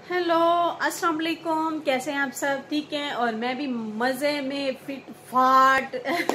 Hello, अस्सलाम वालेकुम। कैसे हैं आप सब? ठीक हैं। और मैं भी मज़े में फिट फाट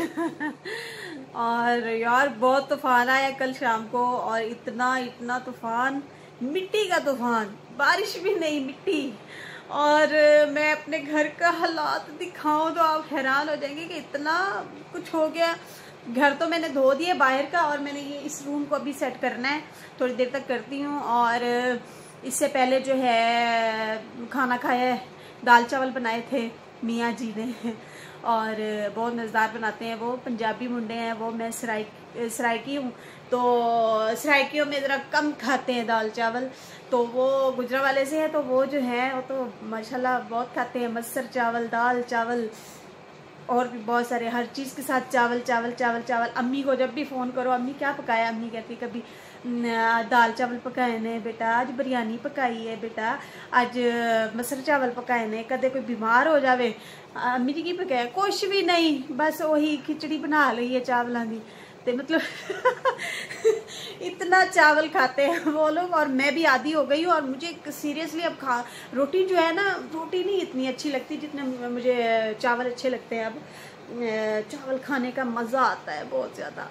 और यार बहुत तूफान आया कल शाम को, और इतना इतना तूफान, मिट्टी का तूफान, बारिश भी नहीं, मिट्टी। और मैं अपने घर का हालात दिखाऊं तो आप हैरान हो जाएंगे कि इतना कुछ हो गया। घर तो मैंने धो दिया बाहर का, और मैंने ये इस रूम को अभी सेट करना है, थोड़ी देर तक करती हूँ। और इससे पहले जो है खाना खाया है, दाल चावल बनाए थे मियाँ जी ने, और बहुत मज़ेदार बनाते हैं वो, पंजाबी मुंडे हैं वो। मैं सराइकी हूँ, तो सराइकियों में ज़रा कम खाते हैं दाल चावल, तो वो गुजरावाले से है, तो वो जो है वो तो माशाल्लाह बहुत खाते हैं मसर चावल, दाल चावल, और भी बहुत सारे, हर चीज़ के साथ चावल चावल चावल चावल। अम्मी को जब भी फ़ोन करो, अम्मी क्या पकाया, अम्मी कहती कभी दाल चावल पकाए ने बेटा, आज बिरयानी पकाई है बेटा, आज मसर चावल पकाए ने। कदे कोई बीमार हो जावे, अम्मी जी की पकाया, कुछ भी नहीं, बस वही खिचड़ी बना ली है चावलों की। तो मतलब इतना चावल खाते हैं वो लोग, और मैं भी आदी हो गई हूँ। और मुझे सीरियसली अब रोटी जो है ना, रोटी नहीं इतनी अच्छी लगती जितने मुझे चावल अच्छे लगते हैं। अब चावल खाने का मज़ा आता है बहुत ज़्यादा।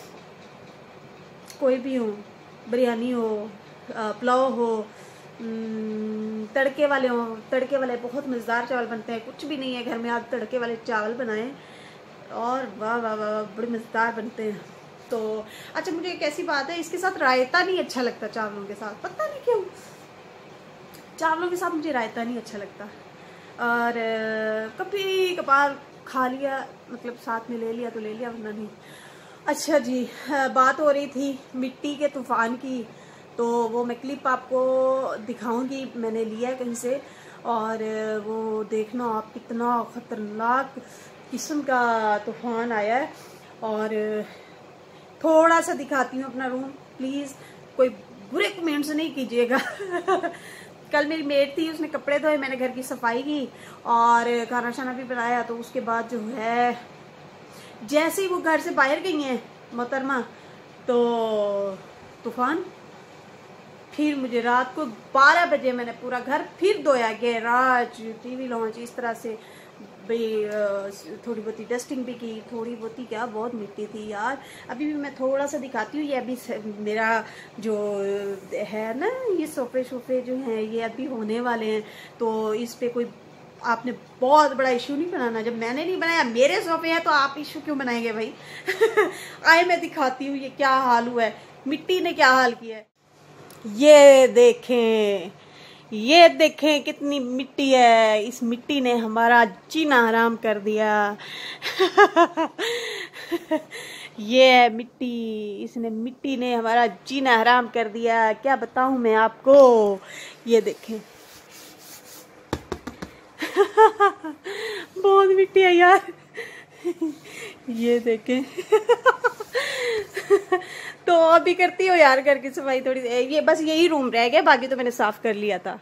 कोई भी हो, बिरयानी हो, पुलाव हो, तड़के वाले हो, तड़के वाले बहुत मज़ेदार चावल बनते हैं। कुछ भी नहीं है घर में, आप तड़के वाले चावल बनाएं और वाह वाह वाह, बड़े मज़ेदार बनते हैं। तो अच्छा, मुझे एक ऐसी बात है, इसके साथ रायता नहीं अच्छा लगता चावलों के साथ, पता नहीं क्यों चावलों के साथ मुझे रायता नहीं अच्छा लगता। और कभी कभार खा लिया, मतलब साथ में ले लिया तो ले लिया, वरना नहीं। अच्छा जी, बात हो रही थी मिट्टी के तूफान की, तो वो मैं क्लिप आपको दिखाऊंगी, मैंने लिया है कहीं से। और वो देखना आप, कितना ख़तरनाक किस्म का तूफान आया है। और थोड़ा सा दिखाती हूँ अपना रूम, प्लीज़ कोई बुरे कमेंट्स नहीं कीजिएगा। कल मेरी मेड थी, उसने कपड़े धोए, मैंने घर की सफाई की और खाना शाना भी बनाया। तो उसके बाद जो है, जैसे ही वो घर से बाहर गई हैं मोहतरमा, तो तूफान। फिर मुझे रात को 12 बजे मैंने पूरा घर फिर धोया, गैराज, टीवी लॉन्च, इस तरह से भाई। थोड़ी बहुत डस्टिंग भी की, थोड़ी बहुत ही क्या, बहुत मिट्टी थी यार। अभी भी मैं थोड़ा सा दिखाती हूँ। ये अभी मेरा जो है ना, ये सोफे जो हैं, ये अभी होने वाले हैं, तो इस पे कोई आपने बहुत बड़ा इशू नहीं बनाना। जब मैंने नहीं बनाया, मेरे सोफे हैं, तो आप इशू क्यों बनाएंगे भाई? आए मैं दिखाती हूँ ये क्या हाल हुआ है, मिट्टी ने क्या हाल किया है। ये देखें कितनी मिट्टी है। इस मिट्टी ने हमारा जीना हराम कर दिया। ये है मिट्टी, इसने, मिट्टी ने हमारा जीना हराम कर दिया। क्या बताऊं मैं आपको, ये देखें। बहुत मिट्टी है यार। ये देखें। तो अभी करती हो यार घर की सफाई थोड़ी। ये बस यही रूम रह गया, बाकी तो मैंने साफ कर लिया था।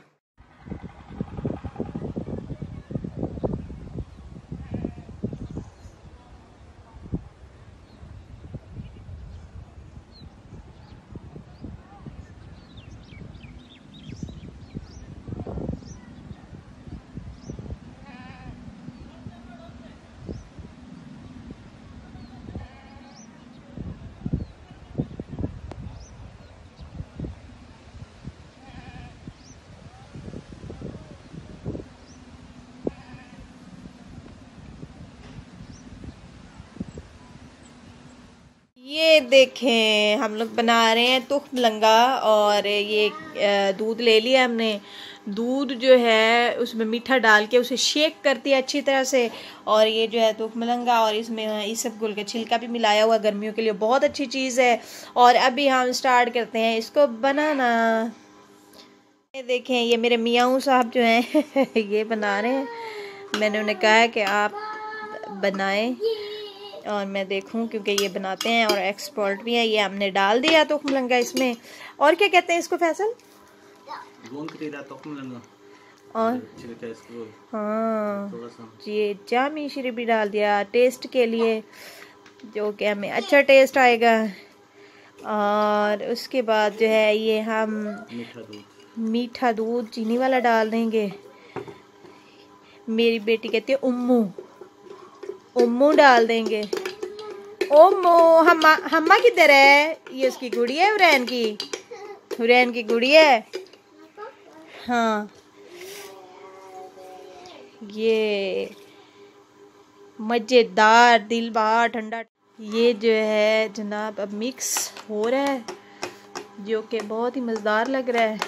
ये देखें, हम लोग बना रहे हैं तुख लंगा। और ये दूध ले लिया हमने। दूध जो है उसमें मीठा डाल के उसे शेक करती है अच्छी तरह से। और ये जो है तुख मलंगा, और इसमें इसबगुल का छिलका भी मिलाया हुआ, गर्मियों के लिए बहुत अच्छी चीज़ है। और अभी हम स्टार्ट करते हैं इसको बनाना। ये देखें, ये मेरे मियाँ साहब जो हैं ये बना रहे हैं। मैंने उन्हें कहा है कि आप बनाएं और मैं देखूं, क्योंकि ये बनाते हैं और एक्सपर्ट भी है। ये हमने डाल दिया तुख मलंगा इसमें। और क्या कहते हैं इसको फैसल? और हाँ, ये जामी श्री भी डाल दिया टेस्ट के लिए, जो कि हमें अच्छा टेस्ट आएगा। और उसके बाद जो है ये हम मीठा दूध चीनी वाला डाल देंगे। मेरी बेटी कहती है उम्मू, उम्मू डाल देंगे। ओमो, हम्मा किधर है? ये उसकी गुड़िया है, हुरैन की, हुरैन की गुड़िया है। हाँ, ये मजेदार दिल बाहर ठंडा। ये जो है जनाब अब मिक्स हो रहा है, जो कि बहुत ही मज़ेदार लग रहा है।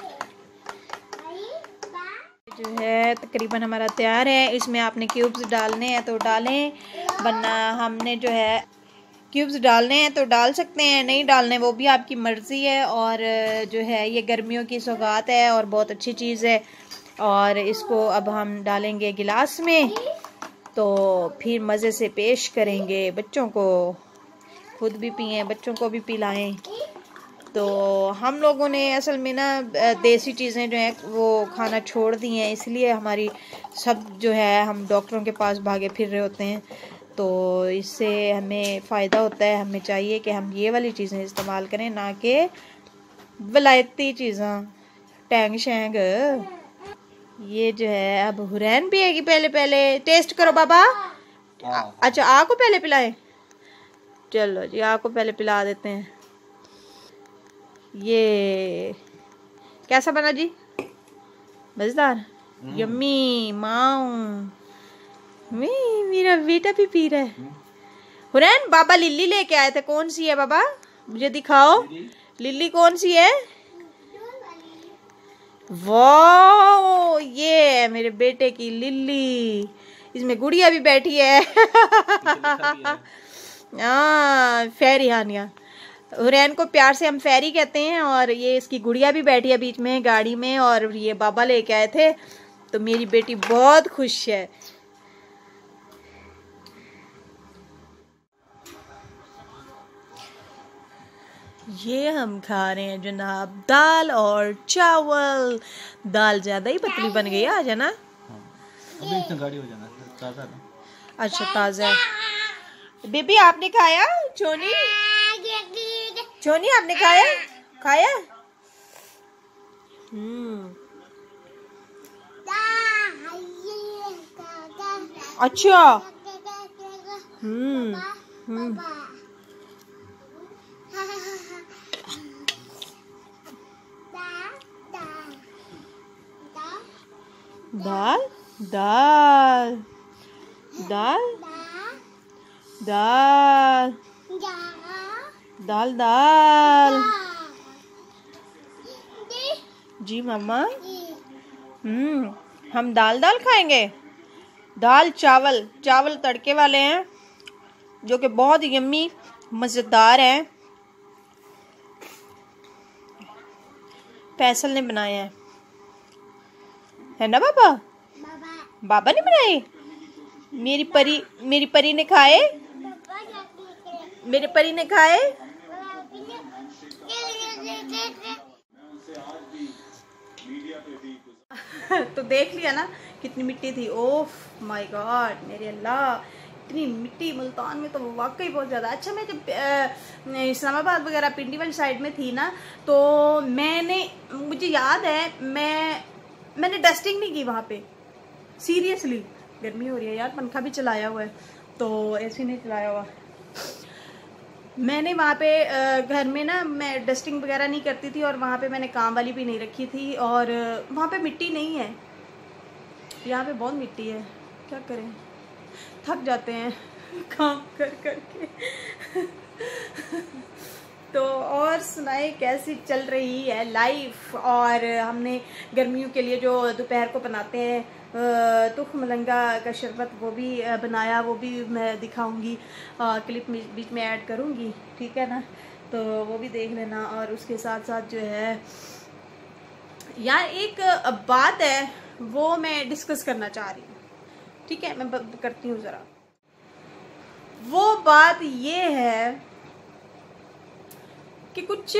जो है तकरीबन हमारा तैयार है। इसमें आपने क्यूब्स डालने हैं तो डालें, वरना हमने जो है क्यूब्स डालने हैं तो डाल सकते हैं, नहीं डालने वो भी आपकी मर्ज़ी है। और जो है ये गर्मियों की सौगात है और बहुत अच्छी चीज़ है। और इसको अब हम डालेंगे गिलास में, तो फिर मज़े से पेश करेंगे बच्चों को, खुद भी पिएं, बच्चों को भी पिलाएं। तो हम लोगों ने असल में ना देसी चीज़ें जो हैं वो खाना छोड़ दी हैं, इसलिए हमारी सब जो है हम डॉक्टरों के पास भागे फिर रहे होते हैं। तो इससे हमें फ़ायदा होता है, हमें चाहिए कि हम ये वाली चीज़ें इस्तेमाल करें, ना कि वलायती चीज़ें टैंग शैंग। ये जो है अब हुरैन पिएगी। पहले टेस्ट करो बाबा। अच्छा, आ को पहले पिलाएं। चलो जी, आ को पहले पिला देते हैं। ये कैसा बना जी? मजेदार, यम्मी माऊ। मेरा बेटा भी पी रहा है। हुरैन, बाबा लिल्ली लेके आए थे, कौन सी है बाबा? मुझे दिखाओ, लिल्ली कौन सी है? वाह, ये है मेरे बेटे की लिल्ली। इसमें गुड़िया भी बैठी है। फेरी हानिया, हुरैन को प्यार से हम फेरी कहते हैं। और ये इसकी गुड़िया भी बैठी है बीच में गाड़ी में, और ये बाबा लेके आए थे, तो मेरी बेटी बहुत खुश है। ये हम खा रहे हैं जनाब दाल और चावल। दाल ज्यादा ही पतली बन गई आज, है ना? अभी इतना गाढ़ी हो जाना, ताजा ना। अच्छा, ताजा। बेबी आपने खाया? छोनी, छोनी आपने खाया? खाया? अच्छा। दाल दाल दाल दाल दाल दाल। जी मामा। हम दाल दाल खाएंगे। दाल चावल, चावल तड़के वाले हैं जो कि बहुत यम्मी मज़ेदार हैं। फैसल ने बनाया है ना बाबा? बाबा ने बनाए? मेरी परी ने खाए? मेरे परी ने खाए? तो देख लिया ना कितनी मिट्टी थी। ओफ माय गॉड, मेरे अल्लाह, इतनी मिट्टी मुल्तान में तो वाकई बहुत ज़्यादा। अच्छा, मैं जब इस्लामाबाद वगैरह पिंडी वाली साइड में थी ना, तो मुझे याद है मैंने डस्टिंग नहीं की वहाँ पे। सीरियसली, गर्मी हो रही है यार, पंखा भी चलाया हुआ है तो एसी नहीं चलाया हुआ। मैंने वहाँ पे घर में ना मैं डस्टिंग वगैरह नहीं करती थी, और वहाँ पे मैंने काम वाली भी नहीं रखी थी, और वहाँ पे मिट्टी नहीं है। यहाँ पे बहुत मिट्टी है, क्या करें, थक जाते हैं काम कर करके। तो और सुनाए कैसी चल रही है लाइफ। और हमने गर्मियों के लिए जो दोपहर को बनाते हैं तुख मलंगा का शरबत, वो भी बनाया, वो भी मैं दिखाऊंगी, क्लिप में बीच में ऐड करूंगी, ठीक है ना? तो वो भी देख लेना। और उसके साथ साथ जो है यार एक बात है वो मैं डिस्कस करना चाह रही हूँ, ठीक है? मैं करती हूँ ज़रा। वो बात ये है कि कुछ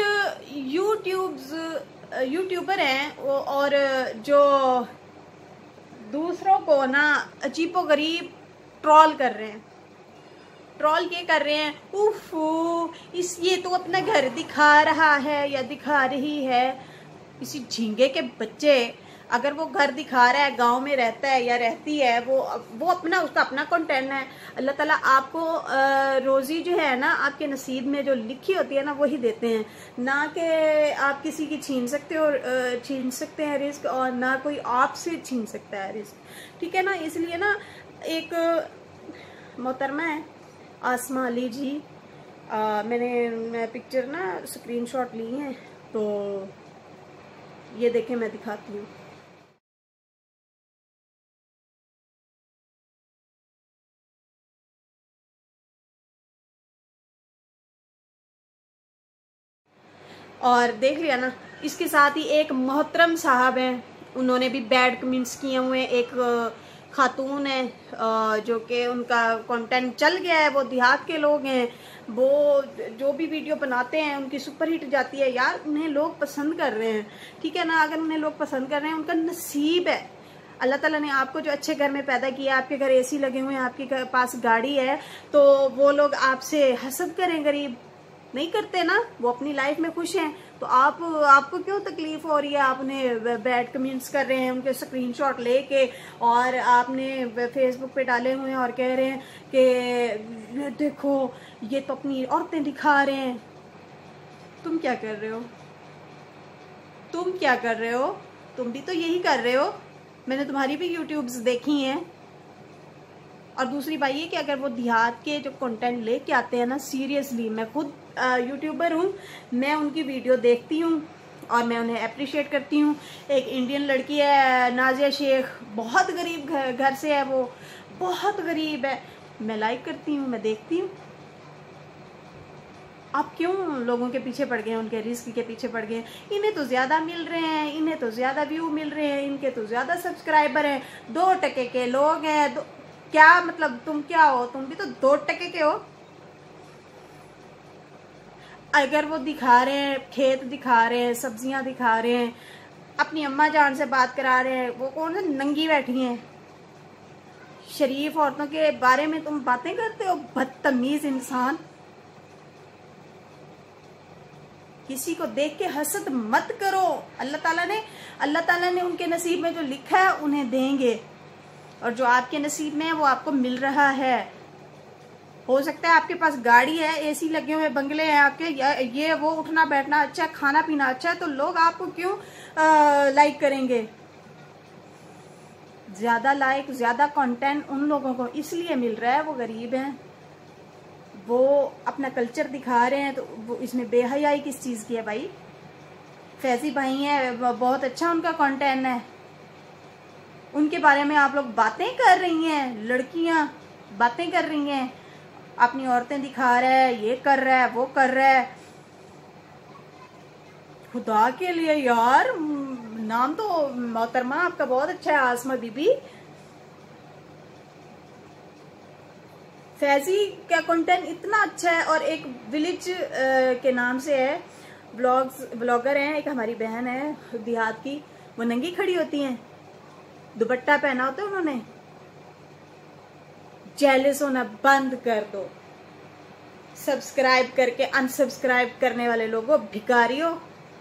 यूट्यूबर हैं और जो दूसरों को ना अजीबोगरीब ट्रोल कर रहे हैं। ट्रोल ये कर रहे हैं, उफ ये तो अपना घर दिखा रहा है या दिखा रही है। इसी झींगे के बच्चे, अगर वो घर दिखा रहा है, गांव में रहता है या रहती है, वो अपना, उसका अपना कंटेंट है। अल्लाह ताला आपको रोजी जो है ना, आपके नसीब में जो लिखी होती है ना, वही देते हैं, ना कि आप किसी की छीन सकते हैं रिस्क, और ना कोई आपसे छीन सकता है रिस्क, ठीक है ना। इसलिए ना एक मोहतरमा है आसमा अली जी, मैंने पिक्चर ना स्क्रीनशॉट ली है, तो ये देखें, मैं दिखाती हूँ। और देख लिया ना, इसके साथ ही एक मोहतरम साहब हैं, उन्होंने भी बैड कमेंट्स किए हुए हैं। एक खातून है जो कि उनका कंटेंट चल गया है, वो देहात के लोग हैं, वो जो भी वीडियो बनाते हैं उनकी सुपर हिट जाती है। यार उन्हें लोग पसंद कर रहे हैं, ठीक है ना। अगर उन्हें लोग पसंद कर रहे हैं, उनका नसीब है। अल्लाह ताला ने आपको जो अच्छे घर में पैदा किया, आपके घर एसी लगे हुए हैं, आपके पास गाड़ी है, तो वो लोग आपसे हसद करें? गरीब नहीं करते ना, वो अपनी लाइफ में खुश हैं। तो आपको क्यों तकलीफ हो रही है? आप उन्हें बैड कमेंट्स कर रहे हैं, उनके स्क्रीनशॉट लेके, और आपने फेसबुक पे डाले हुए हैं और कह रहे हैं कि देखो ये तो अपनी औरतें दिखा रहे हैं। तुम क्या कर रहे हो? तुम क्या कर रहे हो? तुम भी तो यही कर रहे हो। मैंने तुम्हारी भी यूट्यूब्स देखी हैं। और दूसरी बात ये कि अगर वो देहात के जो कंटेंट लेके आते हैं ना, सीरियसली, मैं खुद यूट्यूबर हूँ, मैं उनकी वीडियो देखती हूँ और मैं उन्हें अप्रिशिएट करती हूँ। एक इंडियन लड़की है नाजिया शेख, बहुत गरीब घर से है, वो बहुत गरीब है, मैं लाइक करती हूँ, मैं देखती हूँ। आप क्यों लोगों के पीछे पड़ गए हैं, उनके रिस्क के पीछे पड़ गए? इन्हें तो ज़्यादा मिल रहे हैं, इन्हें तो ज़्यादा व्यू मिल रहे हैं, इनके तो ज़्यादा सब्सक्राइबर हैं, 2 टके के लोग हैं। क्या मतलब तुम क्या हो? तुम भी तो 2 टके के हो। अगर वो दिखा रहे हैं, खेत दिखा रहे हैं, सब्जियां दिखा रहे हैं, अपनी अम्मा जान से बात करा रहे हैं, वो कौन सा नंगी बैठी हैं? शरीफ औरतों के बारे में तुम बातें करते हो? बदतमीज इंसान। किसी को देख के हसद मत करो। अल्लाह ताला ने उनके नसीब में जो लिखा है उन्हें देंगे, और जो आपके नसीब में है वो आपको मिल रहा है। हो सकता है आपके पास गाड़ी है, एसी लगे हुए बंगले हैं आपके, ये वो, उठना बैठना अच्छा है, खाना पीना अच्छा है, तो लोग आपको क्यों लाइक करेंगे? ज्यादा लाइक, ज्यादा कंटेंट उन लोगों को इसलिए मिल रहा है, वो गरीब हैं, वो अपना कल्चर दिखा रहे हैं, तो वो इसमें बेहयाई किस चीज की है भाई? फैजी भाई हैं, बहुत अच्छा उनका कंटेंट है, उनके बारे में आप लोग बातें कर रही हैं, लड़कियां बातें कर रही हैं, अपनी औरतें दिखा रहा है, ये कर रहा है, वो कर रहा है। खुदा के लिए यार, नाम तो मोहतरमा आपका बहुत अच्छा है, आसमा बीबी। फैजी का कंटेंट इतना अच्छा है, और एक विलेज के नाम से है, ब्लॉगर हैं, एक हमारी बहन है देहात की, वो नंगी खड़ी होती हैं, दुपट्टा पहना होता है उन्होंने। जेलस होना बंद कर दो। सब्सक्राइब करके अनसब्सक्राइब करने वाले लोगों, भिखारियों,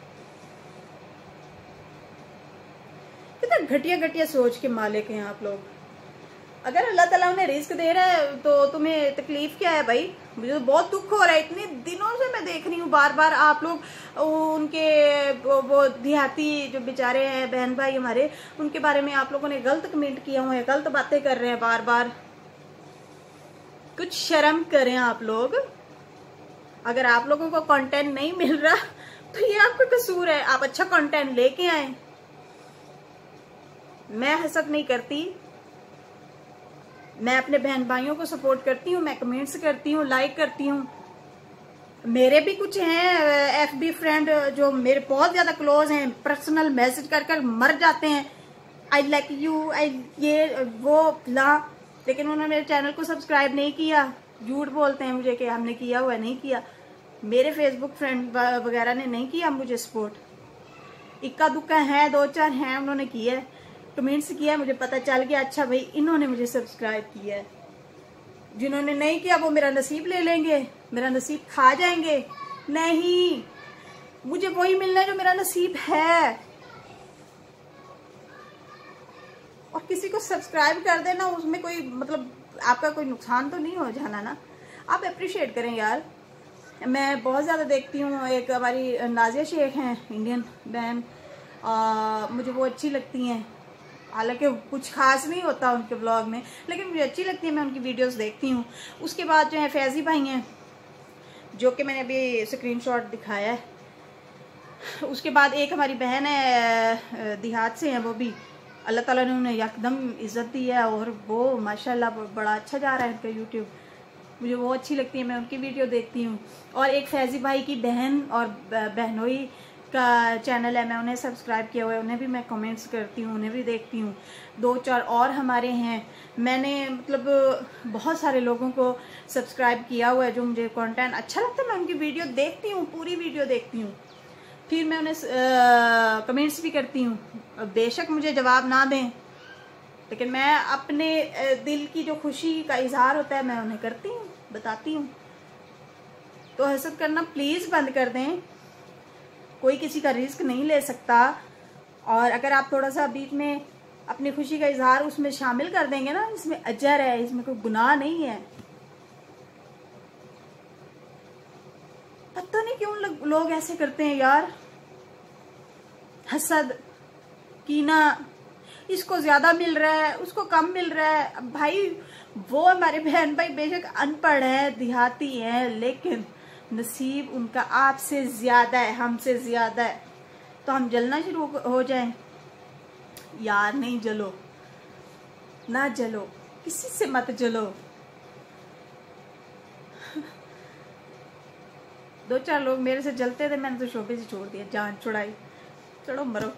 कितना घटिया घटिया सोच के मालिक हैं आप लोग। अगर अल्लाह ताला उन्हें रिस्क दे रहा है तो तुम्हें तकलीफ क्या है भाई? मुझे तो बहुत दुख हो रहा है, इतने दिनों से मैं देख रही हूँ बार बार आप लोग उनके वो देहाती जो बेचारे हैं बहन भाई हमारे, उनके बारे में आप लोगों ने गलत कमेंट किए हुए हैं, गलत बातें कर रहे हैं बार बार। कुछ शर्म करें आप लोग। अगर आप लोगों को कंटेंट नहीं मिल रहा तो ये आपका कसूर है, आप अच्छा कंटेंट लेके आए। मैं हसद नहीं करती, मैं अपने बहन भाइयों को सपोर्ट करती हूँ, मैं कमेंट्स करती हूँ, लाइक करती हूँ। मेरे भी कुछ हैं FB फ्रेंड जो मेरे बहुत ज्यादा क्लोज हैं, पर्सनल मैसेज कर कर मर जाते हैं, आई लाइक यू, आई ये वो ला, लेकिन उन्होंने मेरे चैनल को सब्सक्राइब नहीं किया। झूठ बोलते हैं मुझे कि हमने किया हुआ, नहीं किया। मेरे फेसबुक फ्रेंड वगैरह ने नहीं किया मुझे सपोर्ट। इक्का दुक्का है, 2-4 हैं, उन्होंने किया है, कमेंट्स किया है, मुझे पता चल गया अच्छा भाई इन्होंने मुझे सब्सक्राइब किया है। जिन्होंने नहीं किया वो मेरा नसीब ले लेंगे, मेरा नसीब खा जाएंगे। नहीं, मुझे वही मिलना है जो मेरा नसीब है। और किसी को सब्सक्राइब कर देना, उसमें कोई मतलब आपका कोई नुकसान तो नहीं हो जाना ना। आप अप्रिशिएट करें यार। मैं बहुत ज़्यादा देखती हूँ, एक हमारी नाजिया शेख हैं इंडियन बहन, मुझे वो अच्छी लगती हैं। हालांकि कुछ खास नहीं होता उनके ब्लॉग में, लेकिन मुझे अच्छी लगती है, मैं उनकी वीडियोस देखती हूँ। उसके बाद जो है फैज़ी भाई हैं, जो कि मैंने अभी स्क्रीनशॉट दिखाया है। उसके बाद एक हमारी बहन है देहात से हैं, वो भी अल्लाह ताला ने उन्हें यकदम इज़्ज़त दी है और वो माशाल्लाह बड़ा अच्छा जा रहा है उनका यूट्यूब, मुझे वो अच्छी लगती है, मैं उनकी वीडियो देखती हूँ। और एक फैज़ी भाई की बहन और बहनोई का चैनल है, मैं उन्हें सब्सक्राइब किया हुआ है, उन्हें भी मैं कमेंट्स करती हूँ, उन्हें भी देखती हूँ। 2-4 और हमारे हैं, मैंने मतलब बहुत सारे लोगों को सब्सक्राइब किया हुआ है, जो मुझे कंटेंट अच्छा लगता है मैं उनकी वीडियो देखती हूँ, पूरी वीडियो देखती हूँ, फिर मैं उन्हें कमेंट्स भी करती हूँ। बेशक मुझे जवाब ना दें, लेकिन मैं अपने दिल की जो खुशी का इजहार होता है मैं उन्हें करती हूँ, बताती हूँ। तो हसद करना प्लीज़ बंद कर दें, कोई किसी का रिस्क नहीं ले सकता। और अगर आप थोड़ा सा बीच में अपनी खुशी का इजहार उसमें शामिल कर देंगे ना, इसमें अजर है, इसमें कोई गुनाह नहीं है। पता नहीं क्यों लोग ऐसे करते हैं यार, हसद, कीना, इसको ज्यादा मिल रहा है उसको कम मिल रहा है। भाई वो हमारे बहन भाई बेशक अनपढ़ है, देहाती है, लेकिन नसीब उनका आपसे ज्यादा है, हमसे ज्यादा है। तो हम जलना शुरू हो जाएं? यार नहीं जलो, ना जलो, किसी से मत जलो। 2-4 लोग मेरे से जलते थे, मैंने तो शोभे से छोड़ दिया, जान छुड़ाई, चलो मरो।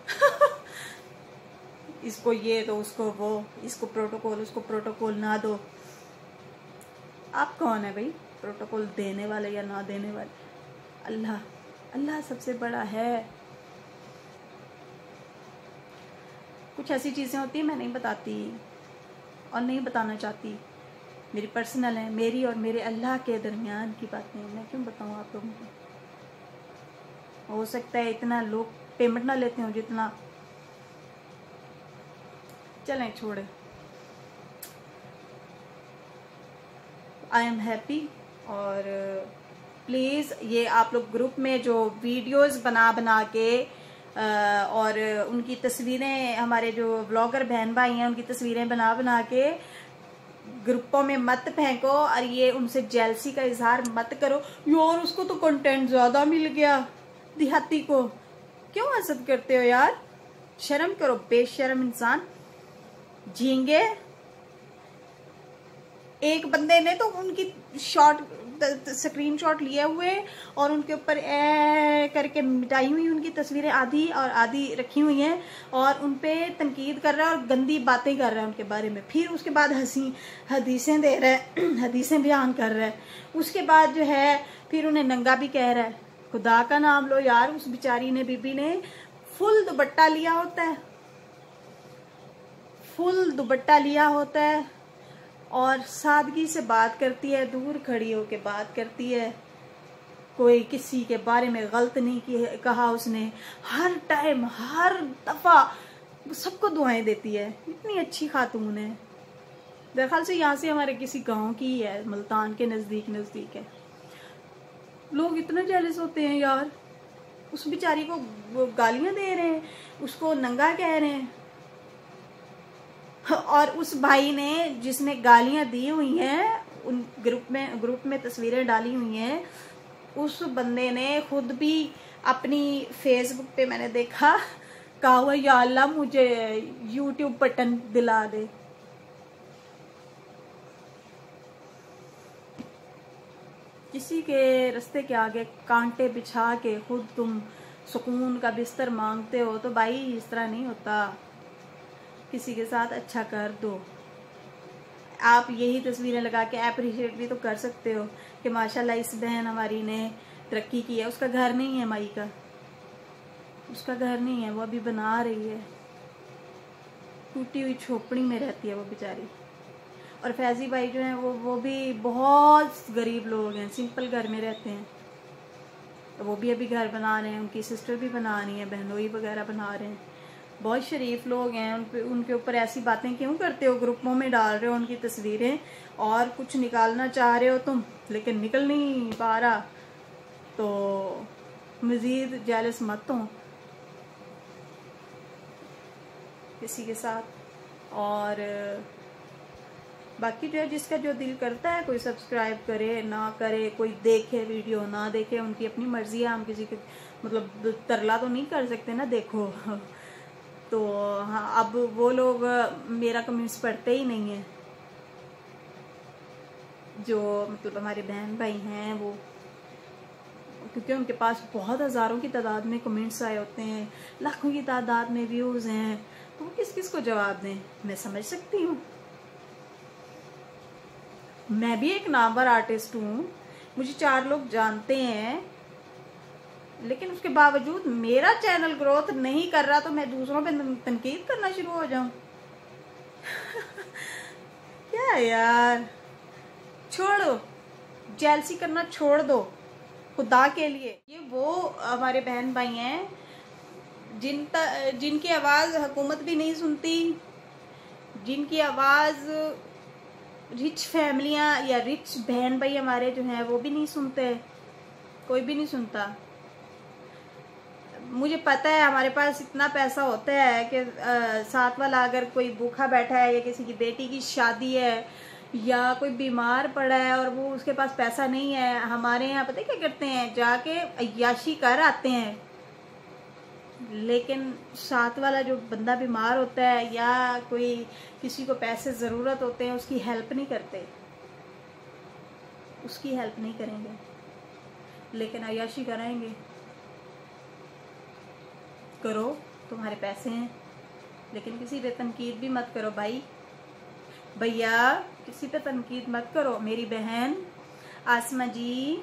इसको ये दो, उसको वो, इसको प्रोटोकॉल, उसको प्रोटोकॉल ना दो। आप कौन है भाई प्रोटोकॉल देने वाले या ना देने वाले? अल्लाह, अल्लाह सबसे बड़ा है। कुछ ऐसी चीज़ें होती हैं मैं नहीं बताती और नहीं बताना चाहती, मेरी पर्सनल है, मेरी और मेरे अल्लाह के दरमियान की बातें, मैं क्यों बताऊँ आप लोगों को। हो सकता है इतना लोग पेमेंट ना लेते हो जितना, चलें छोड़े। I am happy. और प्लीज़ ये आप लोग ग्रुप में जो वीडियोस बना के और उनकी तस्वीरें, हमारे जो ब्लॉगर बहन भाई हैं उनकी तस्वीरें बना के ग्रुपों में मत फेंको और ये उनसे जेलसी का इजहार मत करो। यार उसको तो कंटेंट ज़्यादा मिल गया, देहाती को क्यों हसद करते हो यार? शर्म करो, बेशर्म इंसान, झींगे। एक बंदे ने तो उनकी स्क्रीनशॉट लिए हुए और उनके ऊपर करके मिटाई हुई उनकी तस्वीरें, आधी और आधी रखी हुई हैं, और उनपे तनकीद कर रहा है और गंदी बातें कर रहा है उनके बारे में। फिर उसके बाद हदीसें दे रहा है, हदीसें बयान कर रहा है। उसके बाद जो है फिर उन्हें नंगा भी कह रहा है। खुदा का नाम लो यार, उस बेचारी ने, बीबी ने फुल दुपट्टा लिया होता है, फुल दुपट्टा लिया होता है और सादगी से बात करती है, दूर खड़ी होके बात करती है, कोई किसी के बारे में गलत नहीं कहा उसने, हर टाइम हर दफा सबको दुआएं देती है, इतनी अच्छी खातून है। दरअसल से यहाँ से हमारे किसी गांव की ही है, मुल्तान के नजदीक है। लोग इतना जेलस होते हैं यार, उस बेचारी को गालियां दे रहे हैं, उसको नंगा कह रहे हैं, और उस भाई ने जिसने गालियां दी हुई हैं, उन ग्रुप में तस्वीरें डाली हुई हैं, उस बंदे ने खुद भी अपनी फेसबुक पे मैंने देखा, कहा हुआ या अल्लाह मुझे यूट्यूब बटन दिला दे। किसी के रास्ते के आगे कांटे बिछा के खुद तुम सुकून का बिस्तर मांगते हो, तो भाई इस तरह नहीं होता। किसी के साथ अच्छा कर दो। आप यही तस्वीरें लगा के अप्रिशिएट भी तो कर सकते हो कि माशाल्लाह इस बहन हमारी ने तरक्की की है। उसका घर नहीं है माई का, उसका घर नहीं है, वो अभी बना रही है, टूटी हुई झोपड़ी में रहती है वो बेचारी। और फैजी भाई जो हैं वो भी बहुत गरीब लोग हैं, सिंपल घर में रहते हैं, तो वो भी अभी घर बना रहे हैं, उनकी सिस्टर भी बना रही है, बहनोई वगैरह बना रहे हैं। बहुत शरीफ लोग हैं, उनके ऊपर ऐसी बातें क्यों करते हो, ग्रुपों में डाल रहे हो उनकी तस्वीरें और कुछ निकालना चाह रहे हो तुम, लेकिन निकल नहीं पा रहा, तो मज़ीद जेलस मत हो किसी के साथ। और बाकी जो है जिसका जो दिल करता है, कोई सब्सक्राइब करे ना करे, कोई देखे वीडियो ना देखे, उनकी अपनी मर्जी है। हम किसी के मतलब तरला तो नहीं कर सकते ना, देखो तो हाँ, अब वो लोग मेरा कमेंट्स पढ़ते ही नहीं है, जो मतलब हमारे बहन भाई हैं वो, क्योंकि उनके पास बहुत हज़ारों की तादाद में कमेंट्स आए होते हैं, लाखों की तादाद में व्यूज़ हैं, तो वो किस किस को जवाब दें। मैं समझ सकती हूँ, मैं भी एक नामवर आर्टिस्ट हूँ, मुझे 4 लोग जानते हैं, लेकिन उसके बावजूद मेरा चैनल ग्रोथ नहीं कर रहा तो मैं दूसरों पे तनकीद करना शुरू हो जाऊं। क्या यार, छोड़ो, जेलसी करना छोड़ दो खुदा के लिए। ये वो हमारे बहन भाई हैं जिनकी आवाज़ हुकूमत भी नहीं सुनती, जिनकी आवाज़ रिच फैमिलियाँ या रिच बहन भाई हमारे जो हैं वो भी नहीं सुनते, कोई भी नहीं सुनता। मुझे पता है हमारे पास इतना पैसा होता है कि साथ वाला अगर कोई भूखा बैठा है या किसी की बेटी की शादी है या कोई बीमार पड़ा है और वो उसके पास पैसा नहीं है, हमारे यहाँ पता है क्या करते हैं, जाके अय्याशी कर आते हैं। लेकिन साथ वाला जो बंदा बीमार होता है या कोई किसी को पैसे ज़रूरत होते हैं, उसकी हेल्प नहीं करते, उसकी हेल्प नहीं करेंगे, लेकिन अय्याशी कराएंगे। करो, तुम्हारे पैसे हैं, लेकिन किसी पे तनकीद भी मत करो भाई, भैया किसी पे तनकीद मत करो। मेरी बहन आसमा जी,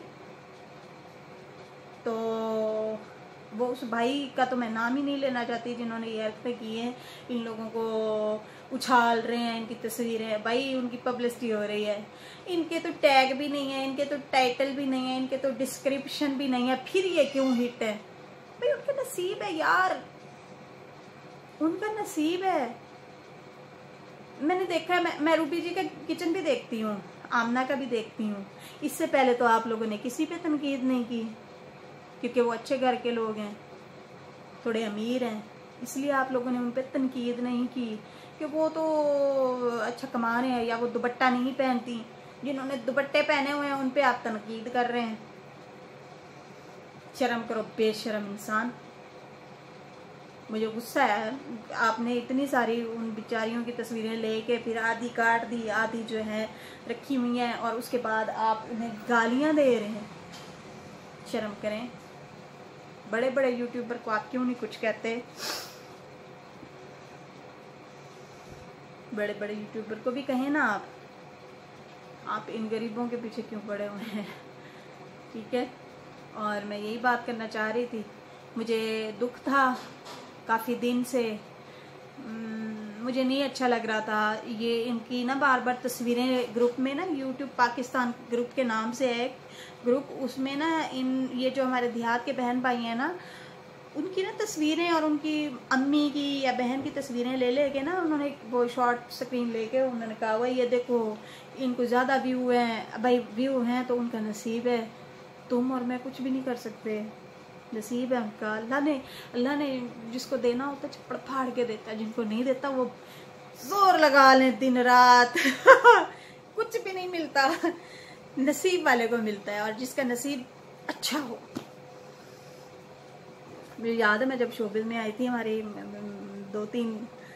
तो वो उस भाई का तो मैं नाम ही नहीं लेना चाहती जिन्होंने ये हरकतें की हैं, इन लोगों को उछाल रहे हैं, इनकी तस्वीरें, भाई उनकी पब्लिसिटी हो रही है, इनके तो टैग भी नहीं है, इनके तो टाइटल भी नहीं है, इनके तो डिस्क्रिप्शन भी नहीं है, फिर ये क्यों हिट है भाई? उनका नसीब है यार, उनका नसीब है। मैंने देखा है, मैं रूबी जी का किचन भी देखती हूँ, आमना का भी देखती हूँ, इससे पहले तो आप लोगों ने किसी पे तनकीद नहीं की, क्योंकि वो अच्छे घर के लोग हैं, थोड़े अमीर हैं, इसलिए आप लोगों ने उन पे तनकीद नहीं की कि वो तो अच्छा कमा रहे हैं या वो दुपट्टा नहीं पहनती। जिन्होंने दुपट्टे पहने हुए हैं उन पे आप तनकीद कर रहे हैं। शर्म करो बेशर्म इंसान। मुझे गुस्सा है, आपने इतनी सारी उन बेचारियों की तस्वीरें लेके फिर आधी काट दी, आधी जो है रखी हुई हैं, और उसके बाद आप उन्हें गालियां दे रहे हैं। शर्म करें। बड़े बड़े यूट्यूबर को आप क्यों नहीं कुछ कहते? बड़े बड़े यूट्यूबर को भी कहें ना आप इन गरीबों के पीछे क्यों पड़े हुए हैं? ठीक है। और मैं यही बात करना चाह रही थी, मुझे दुख था काफ़ी दिन से, मुझे नहीं अच्छा लग रहा था ये इनकी ना बार बार तस्वीरें ग्रुप में ना, यूट्यूब पाकिस्तान ग्रुप के नाम से है ग्रुप, उसमें ना ये जो हमारे देहात के बहन भाई हैं ना, उनकी ना तस्वीरें और उनकी अम्मी की या बहन की तस्वीरें ले लेके ना उन्होंने वो शॉर्ट स्क्रीन लेके उन्होंने कहा हुआ ये देखो इनको ज़्यादा व्यू हैं, भाई व्यू हैं तो उनका नसीब है, तुम और मैं कुछ भी नहीं कर सकते, नसीब है उनका। अल्लाह ने जिसको देना होता है चप्पड़ फाड़ के देता है, जिनको नहीं देता वो जोर लगा लें दिन रात कुछ भी नहीं मिलता, नसीब वाले को मिलता है, और जिसका नसीब अच्छा हो। मुझे याद है मैं जब शोबिज में आई थी, हमारी 2-3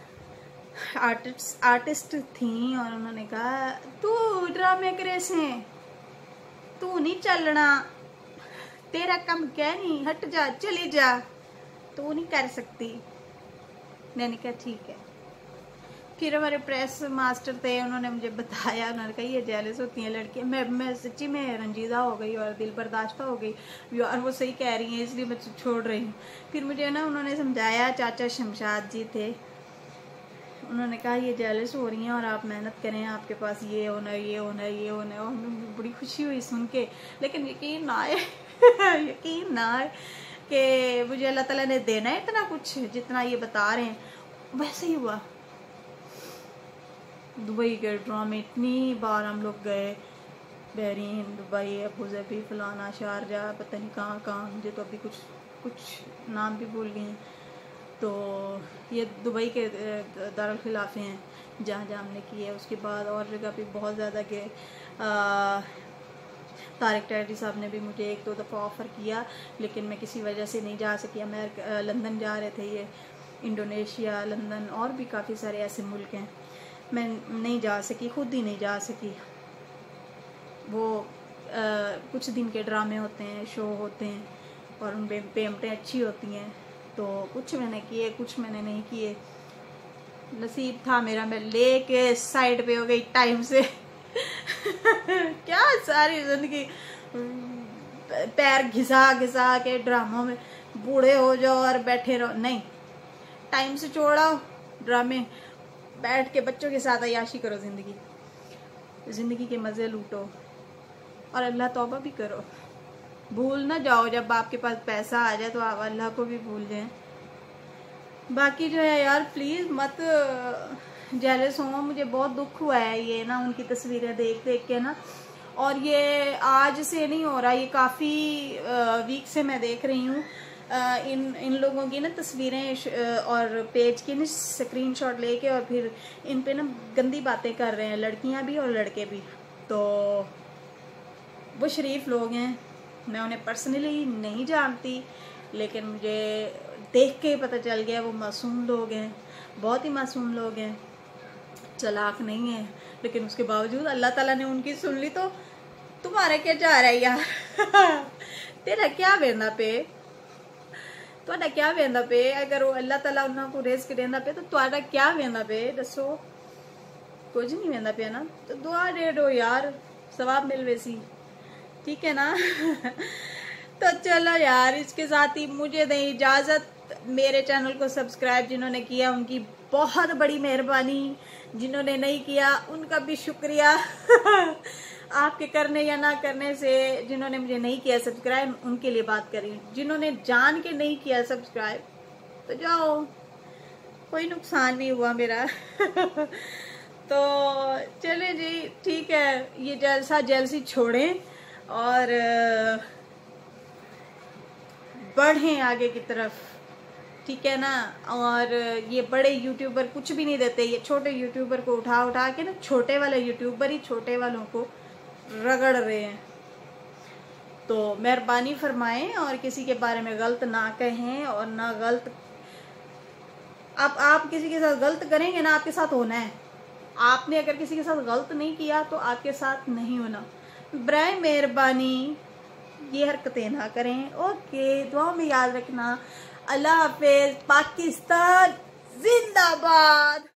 आर्टिस्ट थी और उन्होंने कहा तू ड्रामे करे से तू नहीं चलना, तेरा काम क्या नहीं, हट जा चली जा, तू नहीं कर सकती। मैंने कहा ठीक है। फिर हमारे प्रेस मास्टर थे, उन्होंने मुझे बताया, उन्होंने कहा ये जेलस होती हैं लड़कियां। मैं सच्ची में रंजीदा हो गई और दिल बर्दाश्त हो गई, और वो सही कह रही हैं इसलिए मैं छोड़ रही हूँ। फिर मुझे ना उन्होंने समझाया, चाचा शमशाद जी थे, उन्होंने कहा ये जेलस हो रही हैं और आप मेहनत करें, आपके पास ये होना ये होना ये होना। और मुझे बड़ी खुशी हुई सुन के, लेकिन यकीन ना आए यकीन ना आए कि मुझे अल्लाह ताला ने देना है इतना कुछ जितना ये बता रहे हैं, वैसे ही हुआ। दुबई के ड्रामे इतनी बार हम लोग गए, बहरीन, दुबई, अबू धाबी, फलाना, शारजा, पता नहीं कहाँ कहाँ, मुझे तो अभी कुछ नाम भी भूल गए हैं। तो ये दुबई के दारुल खिलाफे हैं जहाँ जहाँ हमने किए। उसके बाद और जगह भी बहुत ज़्यादा गए। तारिक टैटी साहब ने भी मुझे 1-2 दफ़ा ऑफ़र किया, लेकिन मैं किसी वजह से नहीं जा सकी। अमेरिका, लंदन जा रहे थे ये, इंडोनेशिया, लंदन और भी काफ़ी सारे ऐसे मुल्क हैं, मैं नहीं जा सकी, खुद ही नहीं जा सकी। वो कुछ दिन के ड्रामे होते हैं, शो होते हैं, और उन पेमेंटें अच्छी होती हैं, तो कुछ मैंने किए, कुछ मैंने नहीं किए। नसीब था मेरा, मैं लेके साइड पे हो गई टाइम से। क्या सारी जिंदगी पैर घिसा घिसा के ड्रामों में बूढ़े हो जाओ और बैठे रहो, नहीं, टाइम से छोड़ाओ ड्रामे, बैठ के बच्चों के साथ अय्याशी करो, जिंदगी के मज़े लूटो और अल्लाह तौबा भी करो। भूल ना जाओ, जब आपके पास पैसा आ जाए तो आप अल्लाह को भी भूल जाएं। बाकी जो है यार, प्लीज़ मत जेलस हो, मुझे बहुत दुख हुआ है ये ना उनकी तस्वीरें देख देख के ना। और ये आज से नहीं हो रहा, ये काफ़ी वीक से मैं देख रही हूँ इन लोगों की ना तस्वीरें और पेज की ना स्क्रीनशॉट लेके, और फिर इन पे ना गंदी बातें कर रहे हैं, लड़कियां भी और लड़के भी। तो वो शरीफ लोग हैं, मैं उन्हें पर्सनली नहीं जानती, लेकिन मुझे देख के पता चल गया वो मासूम लोग हैं, बहुत ही मासूम लोग हैं, चालाक नहीं है। लेकिन उसके बावजूद अल्लाह ताला ने उनकी सुन ली, तो तुम्हारा क्या जा रहा है यार? तेरा क्या वेंदा पे, तुहाडा क्या वेंदा पे? अगर वो अल्लाह ताला उन्होंने रिज़्क देंदा पे तो तुहाडा क्या वेंदा पे? दसो, कुछ नहीं वेंदा पे ना, तो दुआ दे दो यार, सवाब मिल वैसी, ठीक है ना? तो चलो यार, इसके साथ ही मुझे दें इजाज़त। मेरे चैनल को सब्सक्राइब जिन्होंने किया उनकी बहुत बड़ी मेहरबानी, जिन्होंने नहीं किया उनका भी शुक्रिया। आपके करने या ना करने से, जिन्होंने मुझे नहीं किया सब्सक्राइब उनके लिए बात करी, जिन्होंने जान के नहीं किया सब्सक्राइब तो जाओ, कोई नुकसान नहीं हुआ मेरा। तो चले जी, ठीक है, ये जलसी छोड़ें और बढ़ें आगे की तरफ, ठीक है ना? और ये बड़े यूट्यूबर कुछ भी नहीं देते, ये छोटे यूट्यूबर को उठा उठा के ना, छोटे वाले यूट्यूबर ही छोटे वालों को रगड़ रहे हैं। तो मेहरबानी फरमाएं और किसी के बारे में गलत ना कहें, और ना गलत, आप किसी के साथ गलत करेंगे ना, आपके साथ होना है। आपने अगर किसी के साथ गलत नहीं किया तो आपके साथ नहीं होना। बराए मेहरबानी ये हरकतें ना करें। ओके, दुआ में याद रखना। अल्लाह हाफिज। पाकिस्तान जिंदाबाद।